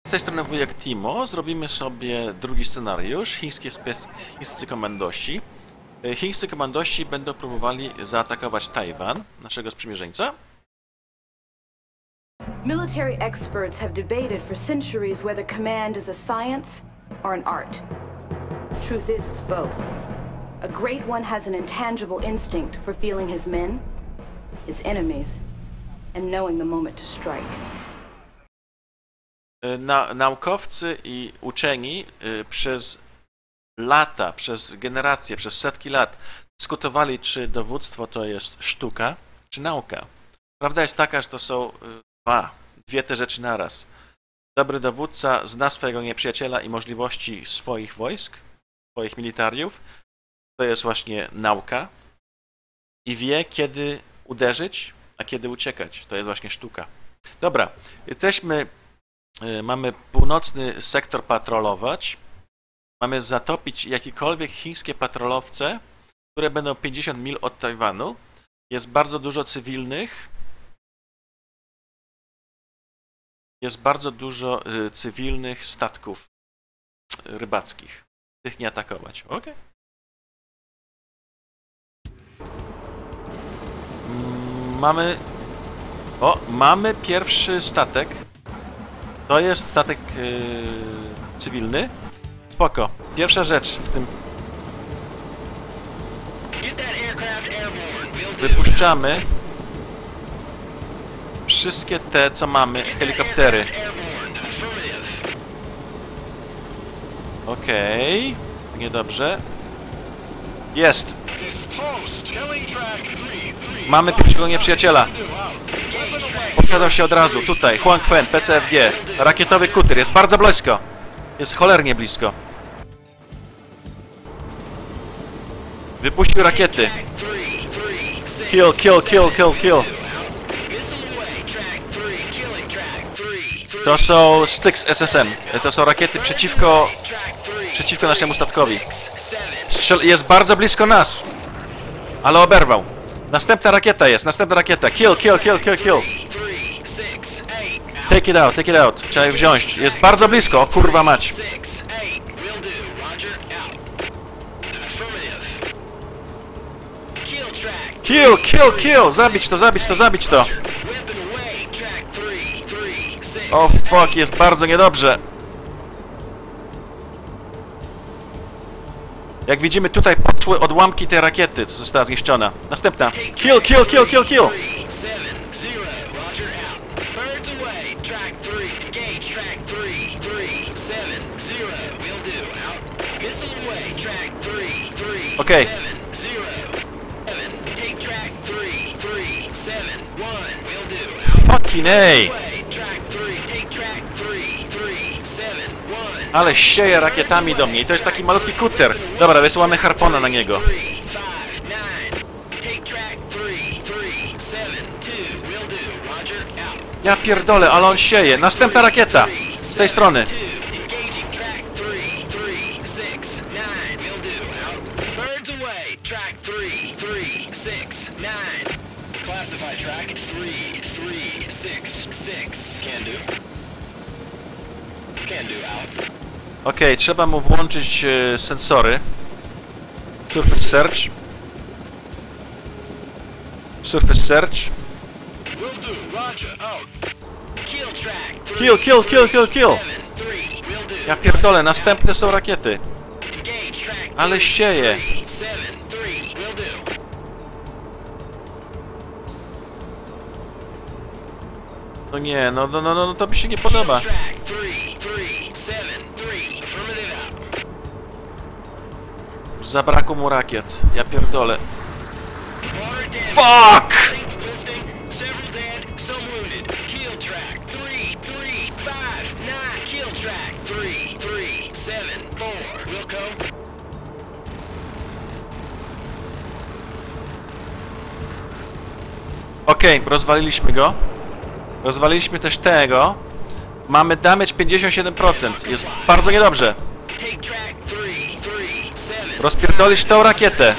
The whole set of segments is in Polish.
Z tej strony wujek Timo. Zrobimy sobie drugi scenariusz. Chińscy komandosi. Chińscy komandosi będą próbowali zaatakować Tajwan, naszego sprzymierzeńca. Military experts have debated for centuries whether command is a science or an art. Truth is, it's both. A great one has an intangible instinct for feeling his men, his enemies, and knowing the moment to strike. Naukowcy i uczeni przez lata, przez generacje, przez setki lat dyskutowali, czy dowództwo to jest sztuka, czy nauka. Prawda jest taka, że to są dwie te rzeczy naraz. Dobry dowódca zna swojego nieprzyjaciela i możliwości swoich wojsk, swoich militariów. To jest właśnie nauka. I wie, kiedy uderzyć, a kiedy uciekać. To jest właśnie sztuka. Dobra, mamy północny sektor patrolować. Mamy zatopić jakiekolwiek chińskie patrolowce, które będą 50 mil od Tajwanu. Jest bardzo dużo cywilnych. Jest bardzo dużo cywilnych statków rybackich. Tych nie atakować. Ok. Mamy pierwszy statek. To jest statek cywilny. Spoko. Pierwsza rzecz w tym. Wypuszczamy wszystkie te, co mamy, helikoptery. Okej. Niedobrze. Jest. Mamy pierwszego nieprzyjaciela. Pokazał się od razu. Tutaj. Huangfen, PCFG. Rakietowy kuter. Jest bardzo blisko. Jest cholernie blisko. Wypuścił rakiety. Kill, kill, kill, kill, kill. To są Styx SSM. To są rakiety przeciwko naszemu statkowi. Jest bardzo blisko nas. Ale oberwał. Następna rakieta jest. Następna rakieta. Kill, kill, kill, kill, kill. Take it out, take it out. Trzeba je wziąć. Jest bardzo blisko. O, kurwa mać. Kill, kill, kill. Zabić to, zabić to, zabić to. O, fuck, jest bardzo niedobrze. Jak widzimy, tutaj poszły odłamki tej rakiety, co została zniszczona. Następna. Kill, kill, kill, kill, kill. Okej. Fucking ej. Ale sieje rakietami do mnie i to jest taki malutki kuter. Dobra, wysyłamy harpona na niego. Ja pierdolę, ale on sieje. Następna rakieta. Z tej strony. Okej, trzeba mu włączyć sensory. Surface search. Surface search. Kill, kill, kill, kill, kill. Ja pierdolę, następne są rakiety. Ale sieje. No nie, no to mi się nie podoba. Zabrakło mu rakiet. Ja pierdolę. Fuck! Okej, rozwaliliśmy go. Rozwaliliśmy też tego. Mamy damage 57%. Jest bardzo niedobrze. Rozpierdolisz tą rakietę.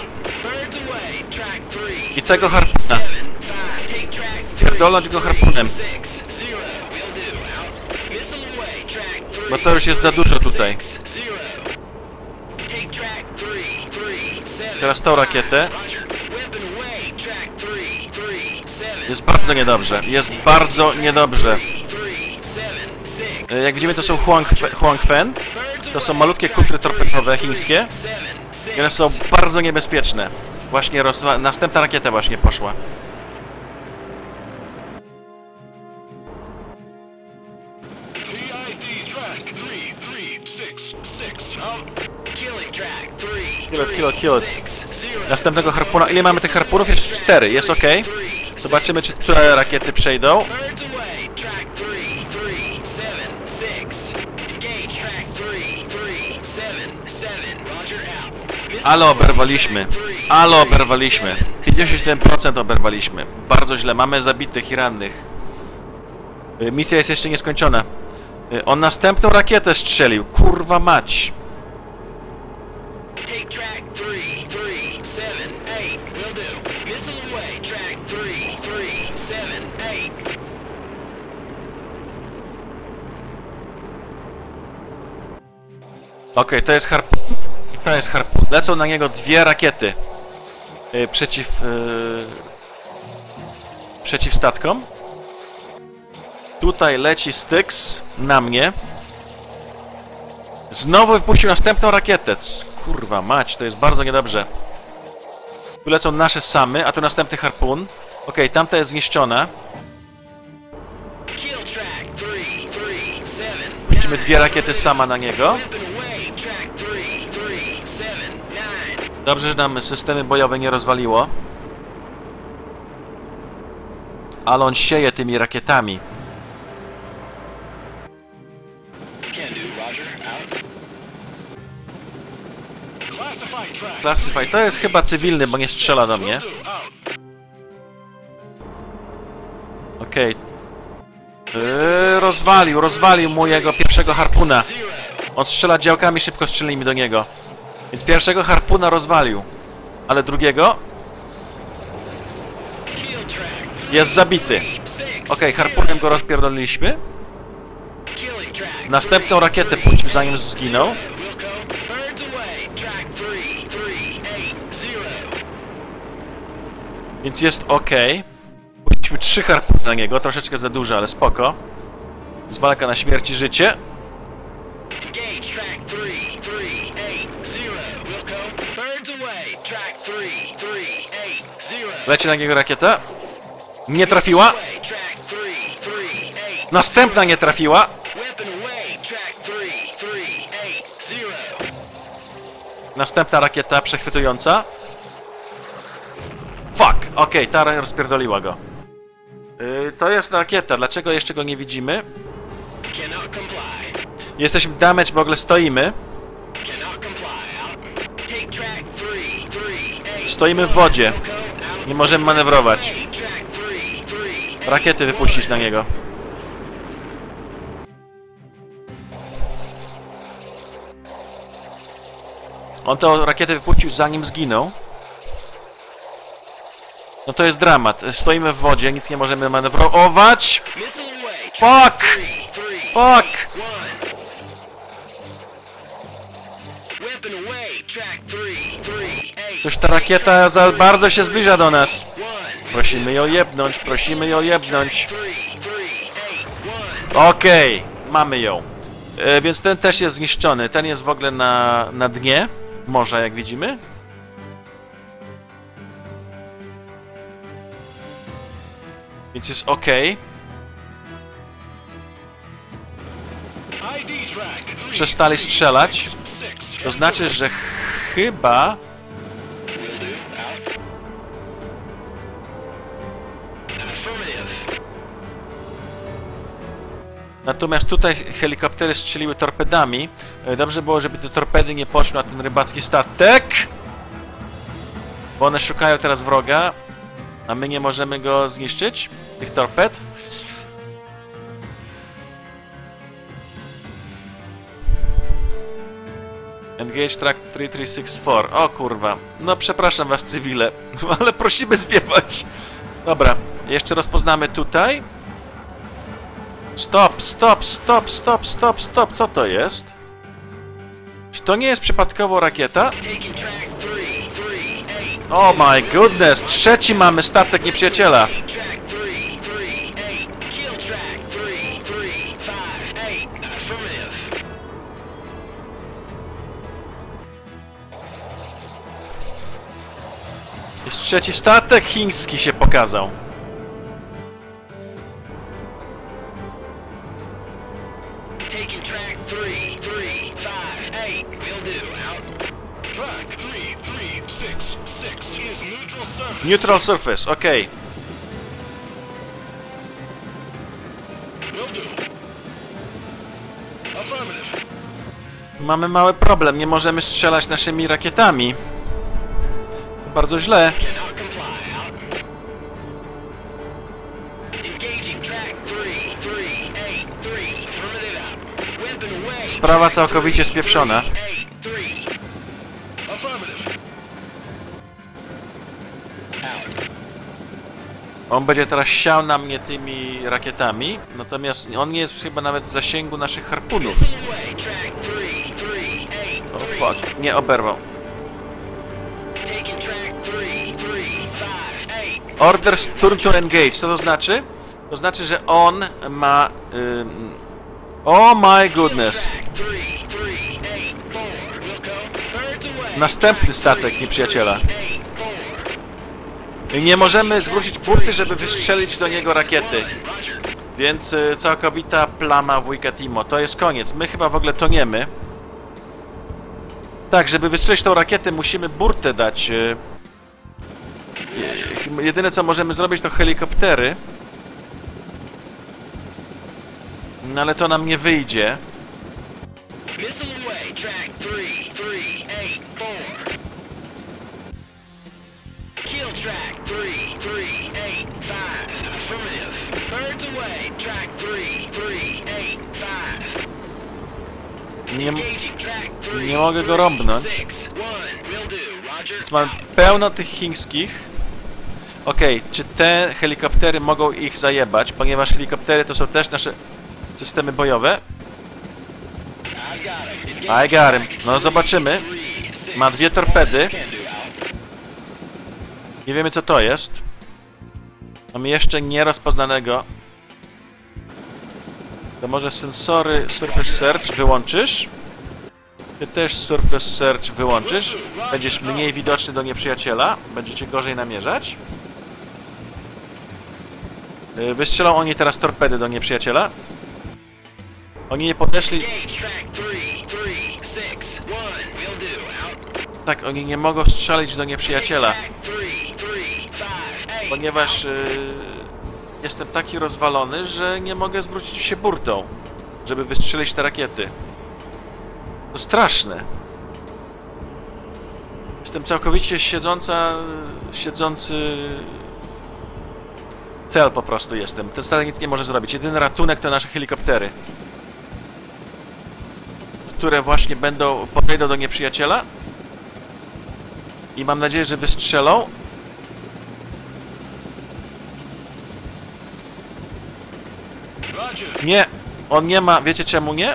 I tego harpuna. Pierdolnąć go harpunem. Bo to już jest za dużo tutaj. Teraz tą rakietę. Jest bardzo niedobrze. Jest bardzo niedobrze. Jak widzimy, to są Huangfen. To są malutkie kultry torpedowe chińskie. I one są bardzo niebezpieczne. Właśnie następna rakieta właśnie poszła. Kill it. Następnego harpuna. Ile mamy tych harpunów? Jeszcze 4. Jest ok. Zobaczymy, czy te rakiety przejdą. Ale oberwaliśmy. 51% oberwaliśmy. Bardzo źle. Mamy zabitych i rannych. Misja jest jeszcze nieskończona. On następną rakietę strzelił. Kurwa mać. Okej, to jest harpun. Lecą na niego 2 rakiety. Przeciw statkom. Tutaj leci Styx na mnie. Znowu wypuścił następną rakietę. Kurwa mać, to jest bardzo niedobrze. Tu lecą nasze samy, a tu następny harpun. Okej, tamta jest zniszczona. Puścimy 2 rakiety sama na niego. Dobrze, że nam systemy bojowe nie rozwaliło. Ale on sieje tymi rakietami. Classify. To jest chyba cywilny, bo nie strzela do mnie. Okej. Rozwalił mojego pierwszego harpuna. On strzela działkami, szybko strzelimy do niego. Więc pierwszego harpuna rozwalił. Ale drugiego... jest zabity. Okej, harpunem go rozpierdoliliśmy. Następną rakietę puścił, zanim zginął. Więc jest ok. Puściliśmy 3 harpuny na niego, troszeczkę za dużo, ale spoko. Jest walka na śmierć i życie. Leci na niego rakieta. Nie trafiła. Następna nie trafiła. Następna rakieta przechwytująca. Fuck! Okej, ta rozpierdoliła go. To jest rakieta. Dlaczego jeszcze go nie widzimy? Jesteśmy damage, bo w ogóle stoimy. Stoimy w wodzie. Nie możemy manewrować. Rakiety wypuścić na niego. On tę rakietę wypuścił, zanim zginął. No to jest dramat. Stoimy w wodzie, nic nie możemy manewrować. Fuck! Fuck! Coś ta rakieta za bardzo się zbliża do nas. Prosimy ją jebnąć, prosimy ją jebnąć. Okej, mamy ją. Więc ten też jest zniszczony. Ten jest w ogóle na dnie morza, jak widzimy. Więc jest ok. Przestali strzelać. To znaczy, że chyba... Natomiast tutaj helikoptery strzeliły torpedami. Dobrze było, żeby te torpedy nie poszły na ten rybacki statek. Bo one szukają teraz wroga. A my nie możemy go zniszczyć, tych torped. Engage track 3364. O kurwa. No przepraszam was, cywile. Ale prosimy zwiewać. Dobra. Jeszcze rozpoznamy tutaj. Stop, stop, stop, stop, stop, stop. Co to jest? Czy to nie jest przypadkowo rakieta? Oh my goodness! Trzeci mamy statek nieprzyjaciela. Jest trzeci statek chiński się pokazał. Neutral surface, okej. Mamy mały problem, nie możemy strzelać naszymi rakietami. Bardzo źle. Sprawa całkowicie spieprzona. On będzie teraz siał na mnie tymi rakietami, natomiast on nie jest chyba nawet w zasięgu naszych harpunów. O fuck, nie oberwał. Orders turn to engage. Co to znaczy? To znaczy, że on ma... Oh my goodness. Następny statek nieprzyjaciela. Nie możemy zwrócić burty, żeby wystrzelić do niego rakiety. Więc całkowita plama wujka Timo. To jest koniec. My chyba w ogóle toniemy. Tak, żeby wystrzelić tą rakietę, musimy burtę dać. Jedyne co możemy zrobić to helikoptery. No ale to nam nie wyjdzie. Nie mogę go rąbnąć. Więc mam pełno tych chińskich. Okej, czy te helikoptery mogą ich zajebać? Ponieważ helikoptery to są też nasze systemy bojowe. I got him. No zobaczymy. Ma 2 torpedy. Nie wiemy co to jest. Mamy jeszcze nierozpoznanego. To może sensory Surface Search wyłączysz? Ty też Surface Search wyłączysz. Będziesz mniej widoczny do nieprzyjaciela. Będziecie gorzej namierzać. Wystrzelą oni teraz torpedy do nieprzyjaciela. Oni nie podeszli... Tak, oni nie mogą strzelić do nieprzyjaciela. Ponieważ jestem taki rozwalony, że nie mogę zwrócić się burtą, żeby wystrzelić te rakiety. To straszne. Jestem całkowicie siedzący cel po prostu jestem. Ten statek nic nie może zrobić. Jedyny ratunek to nasze helikoptery, które właśnie podejdą do nieprzyjaciela i mam nadzieję, że wystrzelą. Nie, on nie ma, wiecie czemu nie?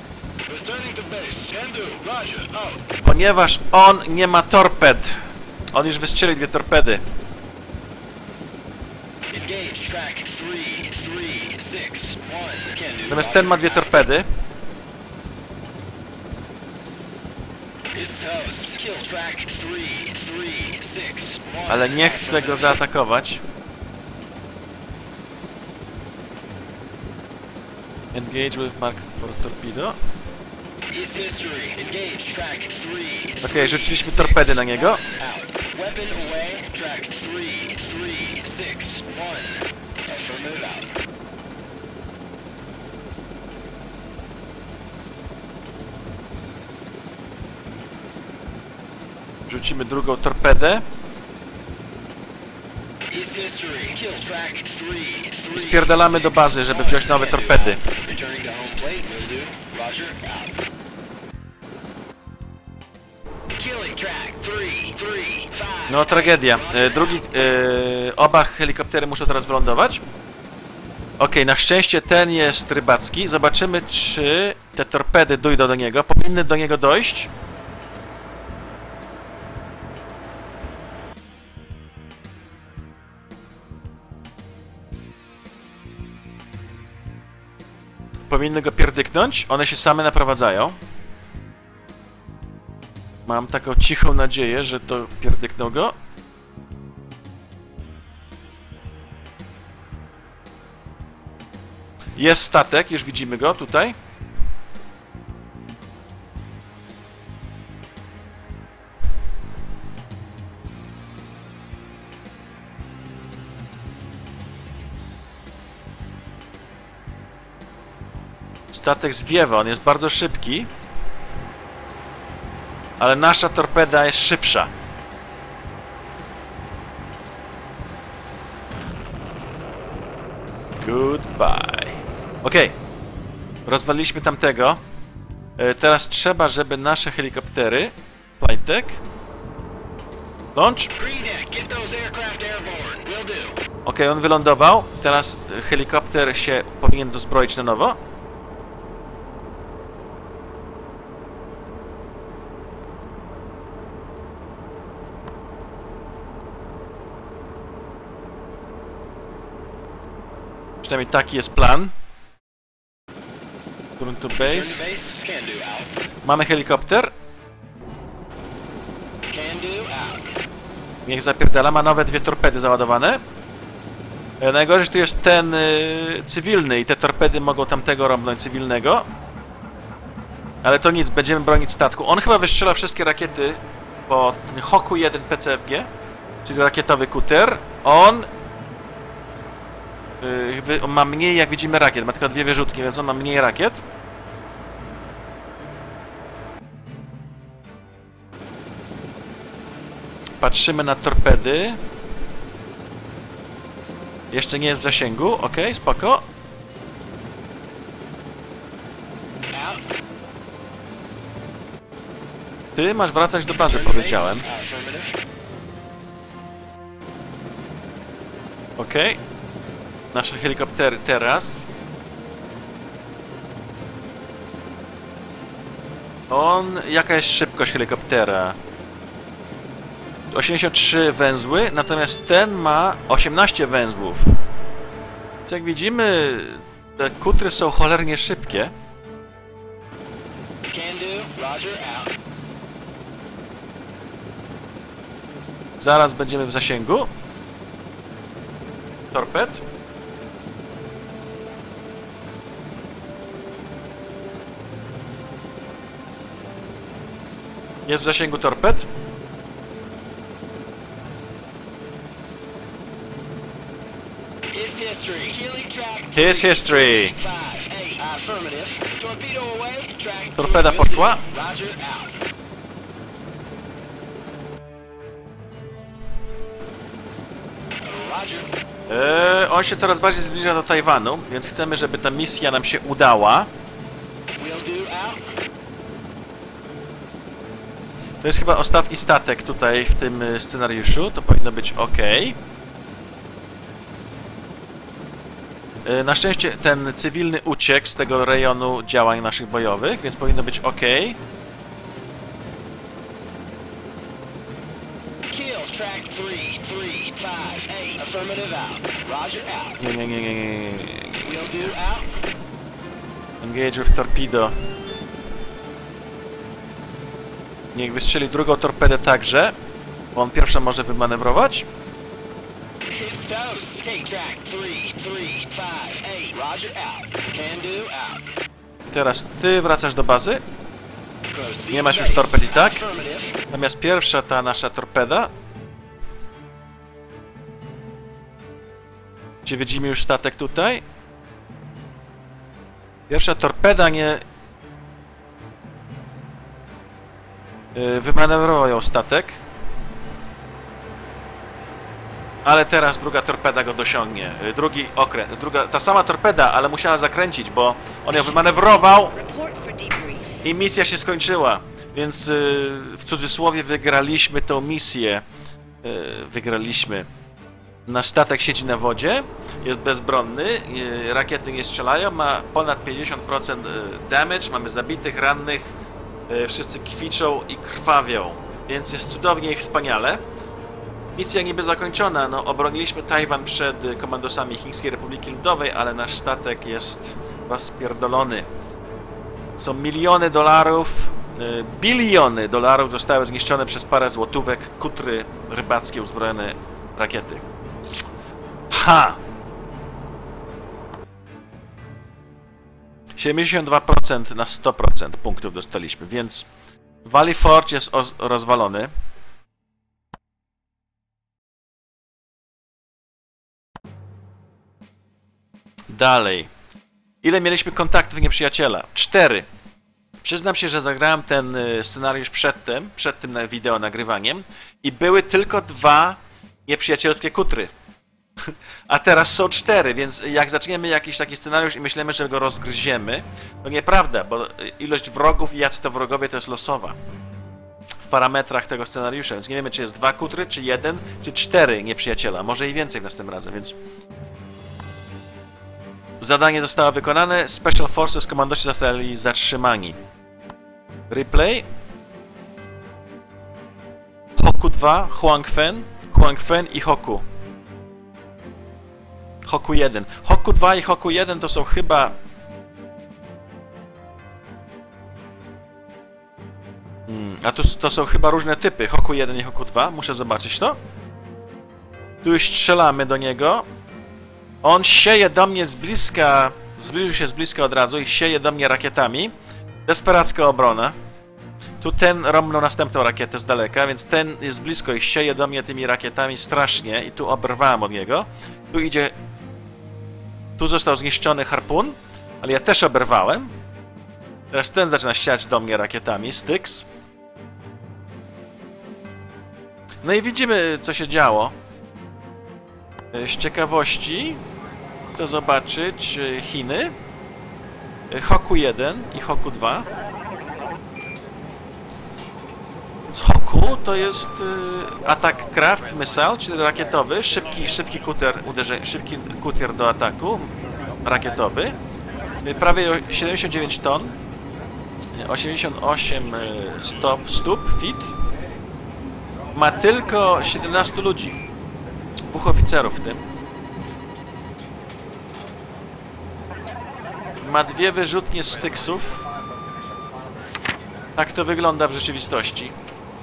Ponieważ on nie ma torped. On już wystrzelił 2 torpedy. Natomiast ten ma 2 torpedy. Ale nie chcę go zaatakować. Engage with Mark for torpedo. Okej, rzuciliśmy torpedy na niego. Rzucimy drugą torpedę. I spierdalamy do bazy, żeby wziąć nowe torpedy. No, tragedia. Oba helikoptery muszą teraz wylądować. Okej, na szczęście ten jest rybacki. Zobaczymy, czy te torpedy dojdą do niego. Powinny do niego dojść. Powinny go pierdyknąć. One się same naprowadzają. Mam taką cichą nadzieję, że to pierdykną go. Jest statek, już widzimy go tutaj. Statek zwiewa, on jest bardzo szybki. Ale nasza torpeda jest szybsza. Goodbye. Okej. Rozwaliliśmy tamtego. Teraz trzeba, żeby nasze helikoptery... Flightek. Launch. Okej, on wylądował. Teraz helikopter się powinien dozbroić na nowo. Przynajmniej taki jest plan. Turn to base. Mamy helikopter. Niech zapierdala. Ma nowe 2 torpedy załadowane. Najgorzej, że tu jest ten cywilny i te torpedy mogą tamtego rąbnąć cywilnego. Ale to nic, będziemy bronić statku. On chyba wystrzela wszystkie rakiety po Hoku 1 PCFG, czyli rakietowy kuter. On ma mniej, jak widzimy, rakiet. Ma tylko 2 wyrzutki, więc on ma mniej rakiet. Patrzymy na torpedy. Jeszcze nie jest w zasięgu. Ok, spoko. Ty masz wracać do bazy, powiedziałem. Ok. Nasze helikoptery teraz. Jaka jest szybkość helikoptera? 83 węzły, natomiast ten ma 18 węzłów. Co jak widzimy, te kutry są cholernie szybkie. Zaraz będziemy w zasięgu. Torped. Jest w zasięgu torped. His history. Torpeda poszła. On się coraz bardziej zbliża do Tajwanu, więc chcemy, żeby ta misja nam się udała. To jest chyba ostatni statek tutaj w tym scenariuszu. To powinno być ok. Na szczęście ten cywilny uciekł z tego rejonu działań naszych bojowych, więc powinno być ok. Nie. Engage with torpedo. Niech wystrzeli drugą torpedę także, bo on pierwsza może wymanewrować. Teraz ty wracasz do bazy. Nie masz już torped i tak. Natomiast pierwsza ta nasza torpeda. Gdzie widzimy już statek tutaj. Pierwsza torpeda nie... wymanewrował ją statek. Ale teraz druga torpeda go dosiągnie. Drugi okręt. Ta sama torpeda, ale musiała zakręcić, bo on ją wymanewrował i misja się skończyła. Więc w cudzysłowie wygraliśmy tą misję. Wygraliśmy. Nasz statek siedzi na wodzie, jest bezbronny, rakiety nie strzelają, ma ponad 50% damage, mamy zabitych, rannych, wszyscy kwiczą i krwawią, więc jest cudownie i wspaniale. Misja niby zakończona, no obroniliśmy Tajwan przed komandosami Chińskiej Republiki Ludowej, ale nasz statek jest rozpierdolony. Są miliony dolarów, biliony dolarów zostały zniszczone przez parę złotówek, kutry rybackie, uzbrojone rakiety. Ha! 72% na 100% punktów dostaliśmy, więc Valley Forge jest rozwalony. Dalej. Ile mieliśmy kontaktów nieprzyjaciela? 4. Przyznam się, że zagrałem ten scenariusz przed tym wideo nagrywaniem i były tylko 2 nieprzyjacielskie kutry. A teraz są 4, więc jak zaczniemy jakiś taki scenariusz i myślimy, że go rozgryziemy, to nieprawda, bo ilość wrogów i jacy to wrogowie to jest losowa w parametrach tego scenariusza, więc nie wiemy, czy jest 2 kutry, czy 1, czy 4 nieprzyjaciela, może i więcej następnym razem, więc zadanie zostało wykonane, Special Forces komandosi zostali zatrzymani. Replay. Hoku 2, Huang Fen i Hoku. Hoku 1. Hoku 2 i Hoku 1 to są chyba... to są chyba różne typy. Hoku 1 i Hoku 2. Muszę zobaczyć to. Tu już strzelamy do niego. On sieje do mnie z bliska... Zbliżył się z bliska od razu i sieje do mnie rakietami. Desperacka obrona. Tu ten rąbnął następną rakietę z daleka, więc ten jest blisko i sieje do mnie tymi rakietami strasznie i tu oberwałem od niego. Tu idzie... Tu został zniszczony harpun, ale ja też oberwałem. Teraz ten zaczyna ściać do mnie rakietami, Styx. No i widzimy, co się działo. Z ciekawości chcę zobaczyć Chiny. Hoku 1 i Hoku 2. Z Hoku to jest atak craft missile, czyli rakietowy, szybki kutier do ataku, rakietowy, prawie 79 ton, 88 stóp, feet, ma tylko 17 ludzi, 2 oficerów w tym, ma 2 wyrzutnie Styxów, tak to wygląda w rzeczywistości.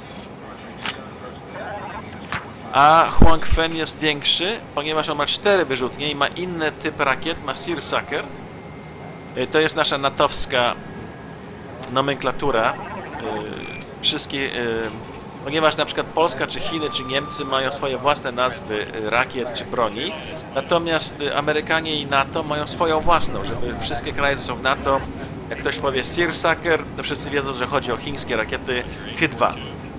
A Huang Fen jest większy, ponieważ on ma 4 wyrzutnie i ma inny typ rakiet, ma Searsucker. To jest nasza natowska nomenklatura. Wszystkie, ponieważ na przykład Polska, czy Chiny, czy Niemcy mają swoje własne nazwy rakiet czy broni, natomiast Amerykanie i NATO mają swoją własną, żeby wszystkie kraje, co są w NATO, jak ktoś powie Searsucker, to wszyscy wiedzą, że chodzi o chińskie rakiety Hy-2.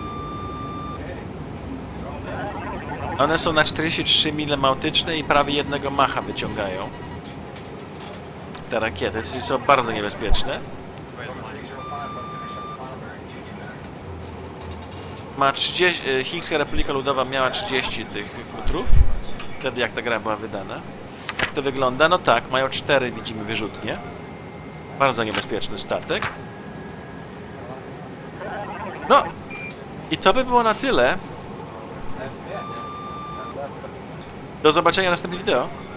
One są na 43 mile nautyczne i prawie 1 macha wyciągają. Te rakiety, czyli są bardzo niebezpieczne. Ma 30, Chińska Republika Ludowa miała 30 tych kutrów, wtedy jak ta gra była wydana. Jak to wygląda? No tak, mają 4, widzimy, wyrzutnie. Bardzo niebezpieczny statek. No, i to by było na tyle. Do zobaczenia w następnym wideo.